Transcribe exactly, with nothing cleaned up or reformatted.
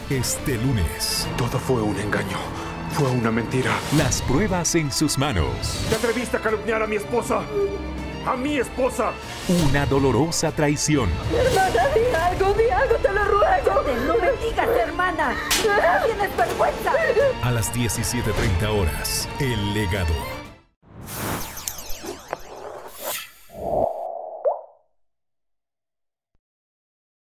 este lunes. Todo fue un engaño. Fue una mentira. Las pruebas en sus manos. ¿Te atreviste a calumniar a mi esposa? ¡A mi esposa! Una dolorosa traición. Hermana, di algo, di algo, te lo ruego. No me digas, hermana. No tienes vergüenza. A las diecisiete treinta horas, El Legado.